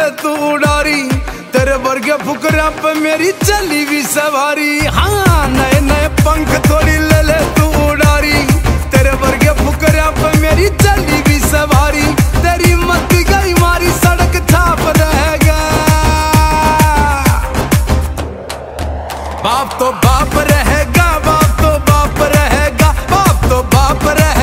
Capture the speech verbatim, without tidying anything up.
ले तू उड़ारी, तेरे वर्गे फुकरा पे मेरी चली भी सवारी। हाँ नए नए पंख थोड़ी ले ले तू उड़ारी, तेरे वर्गे फुकरा पे मेरी चली भी सवारी। तेरी मत गई मारी सड़क छाप रहेगा, बाप तो बाप रहेगा, बाप तो बाप रहेगा, बाप तो बाप रहेगा।